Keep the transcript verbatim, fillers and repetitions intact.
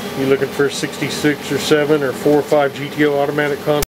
You looking for a sixty-six or seven or four or five G T O Automatic Console?